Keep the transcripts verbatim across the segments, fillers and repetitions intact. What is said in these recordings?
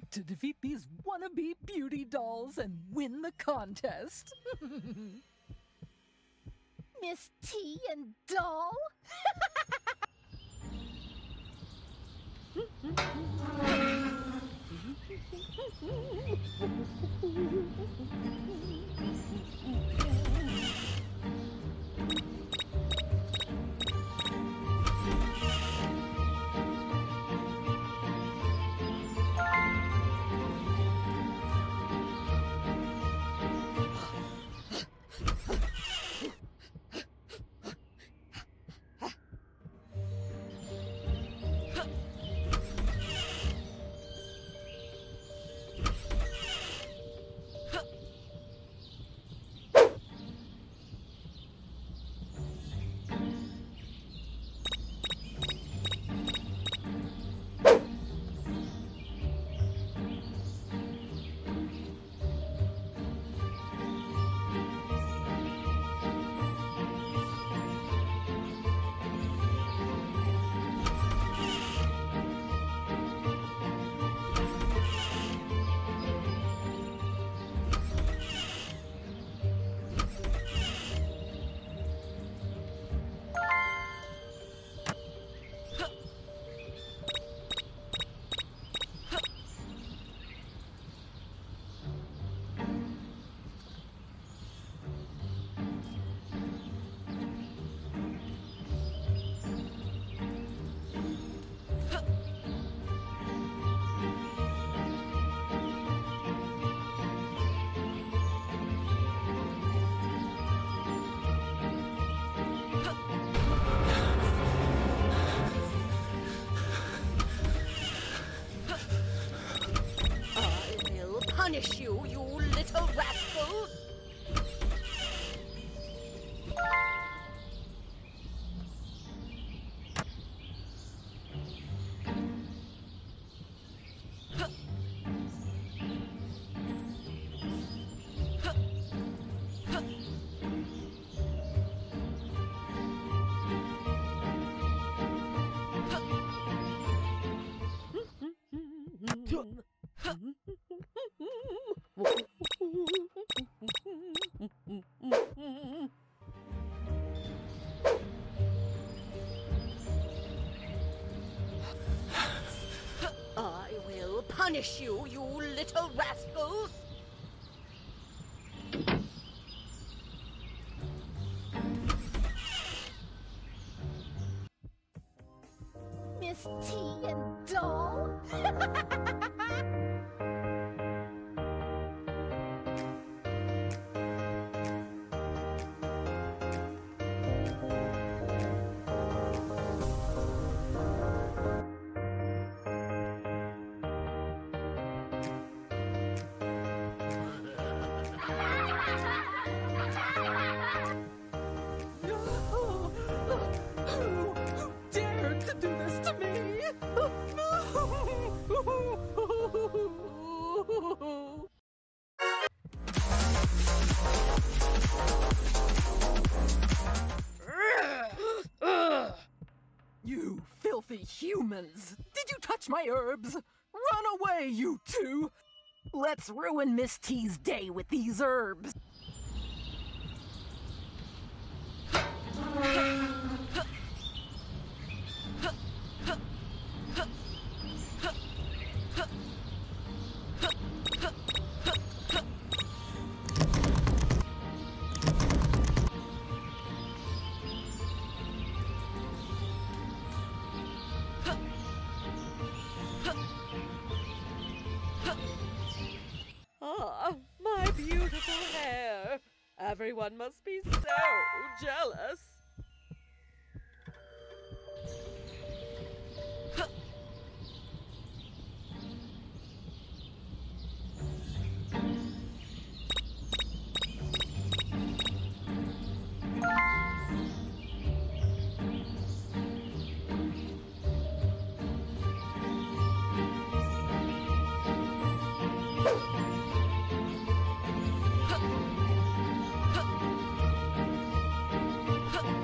to defeat these wannabe beauty dolls and win the contest. Miss T and Doll? Punish you, you little rascals! I will punish you, you little rascals! Miss T and Doll? You filthy humans! Did you touch my herbs? Run away, you two! Let's ruin Miss T's day with these herbs! Ah, my beautiful hair. Everyone must be so jealous. Huh.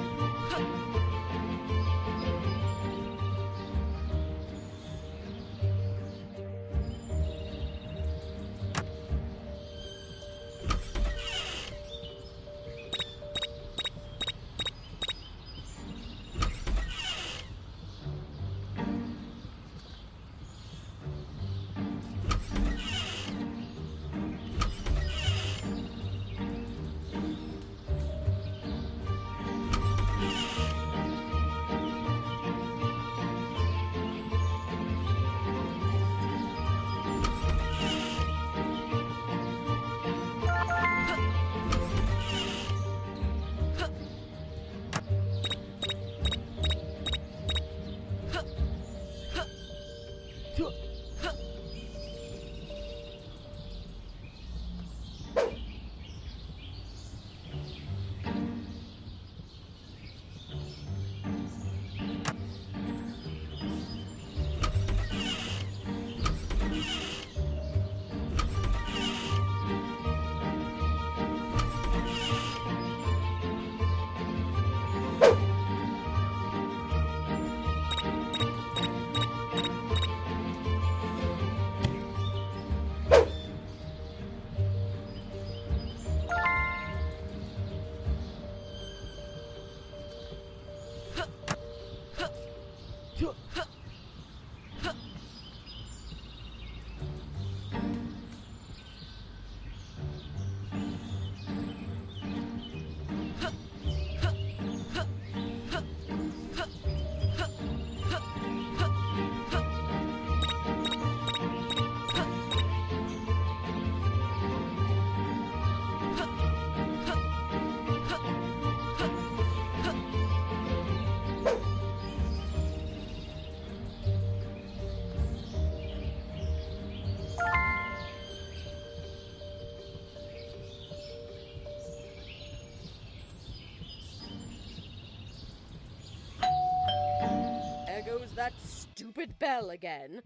that stupid bell again.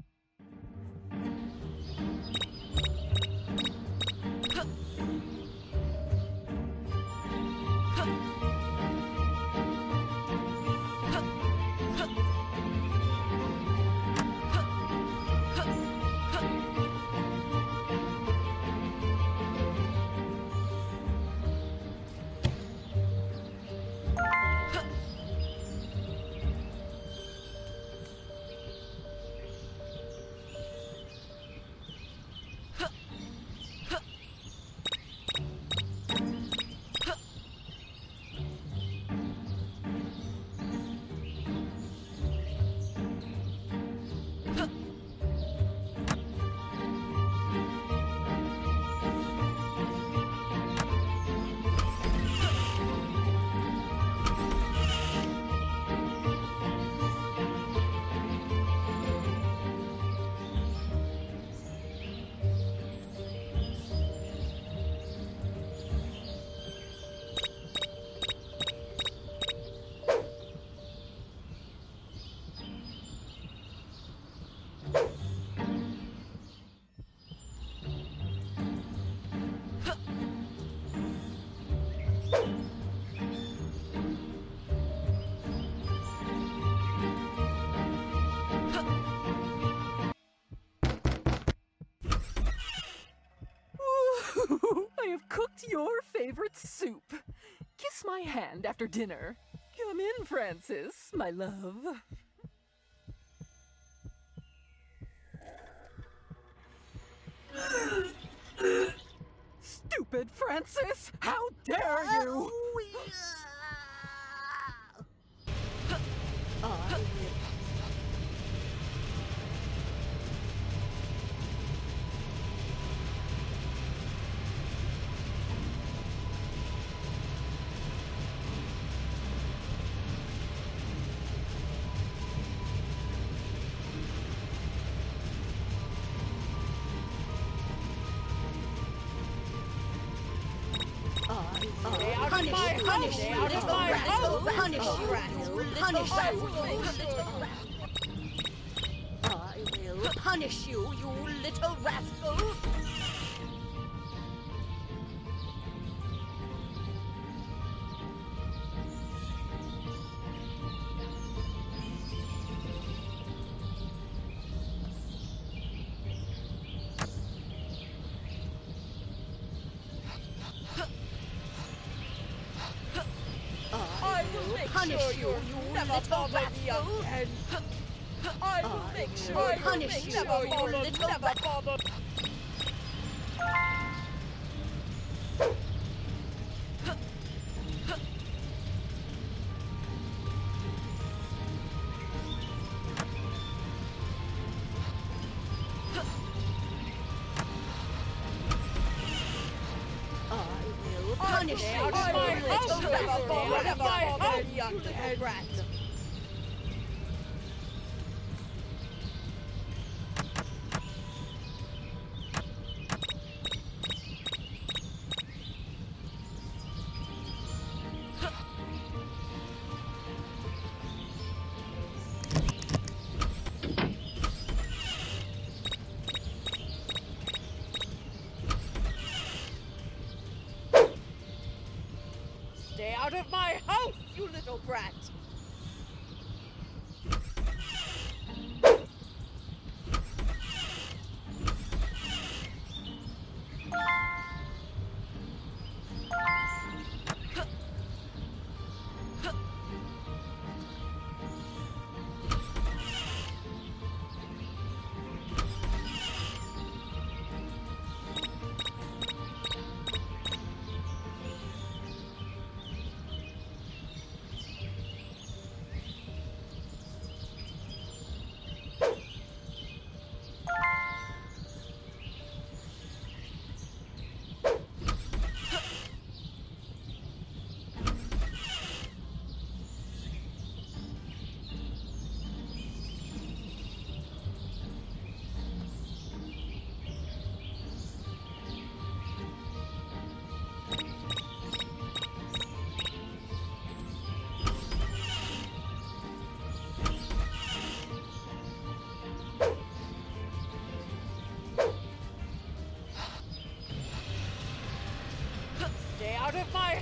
I have cooked your favorite soup. Kiss my hand after dinner. Come in, Francis, my love. Stupid Francis! How dare you! I Punish, punish, you little rascal! Punish you, punish you, little rascal! I will punish you, you little rascal! I will make Punish sure you, you you never little bother me rascal. again. I will I make will sure I will punish make you, sure you you will little never rascal. bother. I will I punish will you, out of my you house, little never rascal! bother Never my bother house, me you again. little brat. Stay out of my house, you little brat!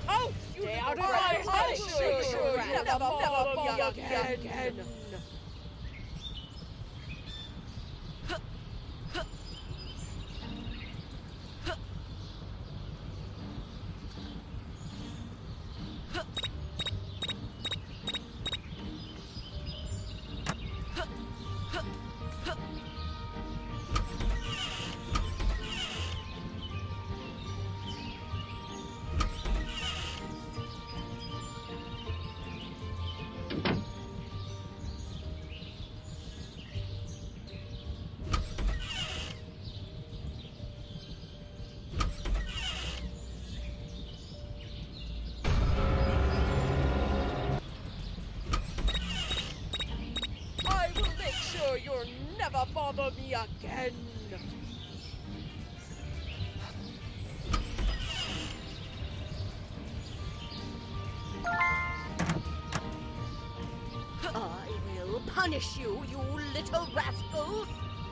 house! Stay out of my house! You'll never bother me again! I will make sure you'll never bother me again! I will punish you, you little rascals!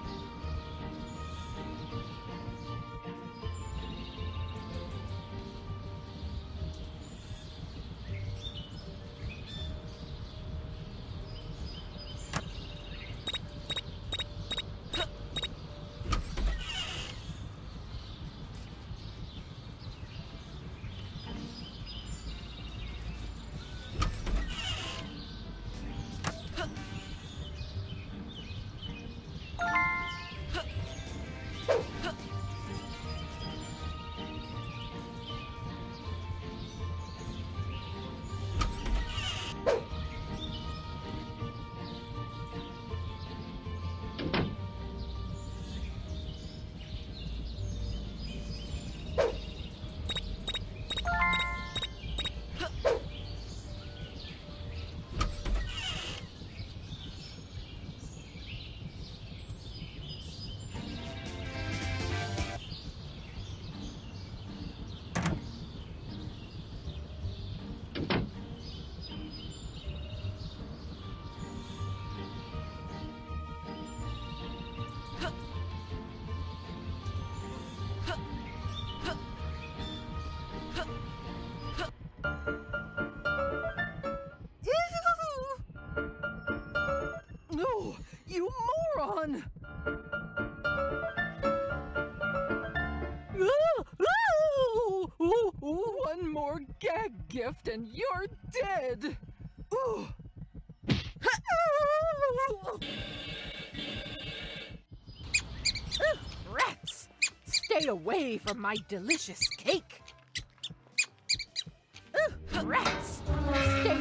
No, you moron! Ah, ah, ooh, ooh, one more gag gift and you're dead! Ooh. Ugh, rats! Stay away from my delicious cake! Ugh, rats! Stay...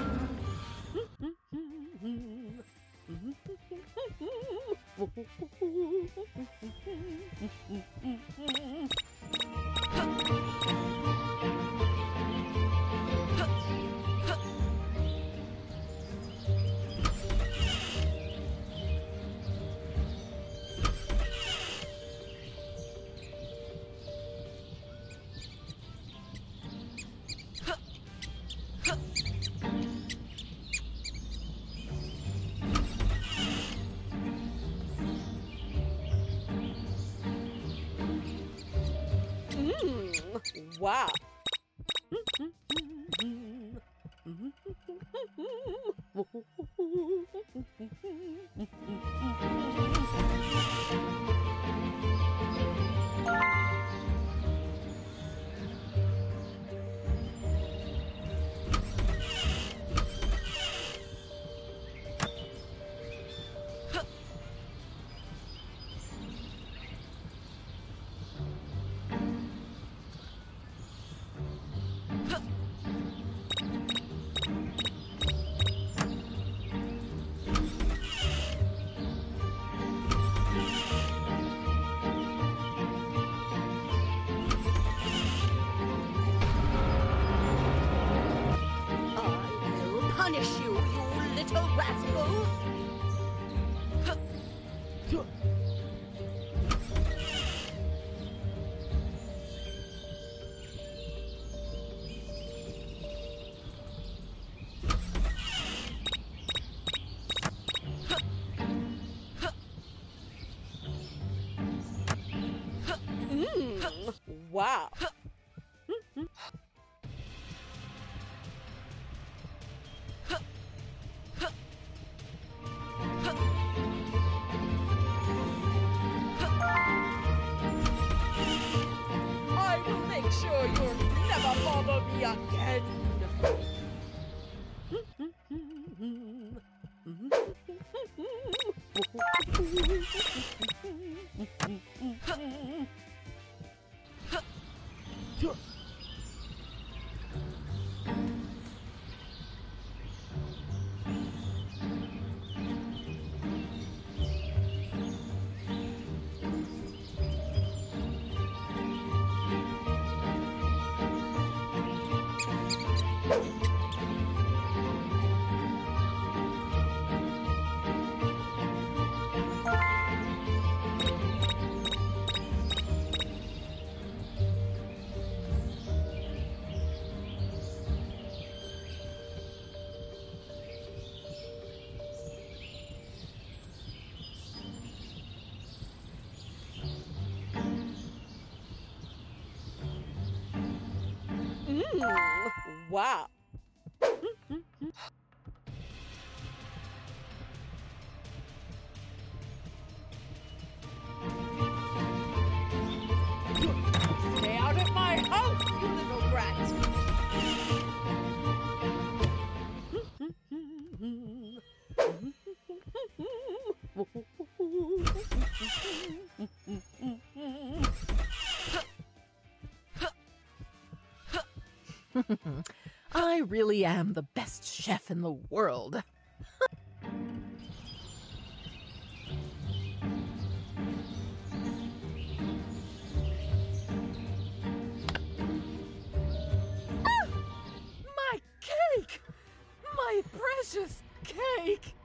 Wow! Punish you, you little rascals! Mm, wow! me again. Mmm, wow. Stay out of my house, you little brat. I really am the best chef in the world. Ah! My cake! My precious cake!